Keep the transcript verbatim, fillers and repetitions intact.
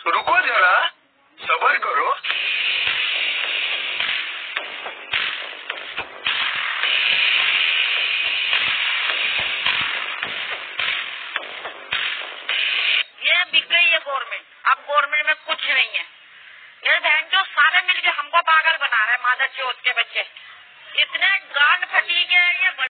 रुको जरा, सब्र करो। ये बिक गई है गवर्नमेंट, अब गवर्नमेंट में कुछ नहीं है। ये बहन जो सारे मिलके हमको पागल बना रहे हैं, मादर चौथ के बच्चे। इतने गांड फटी के ये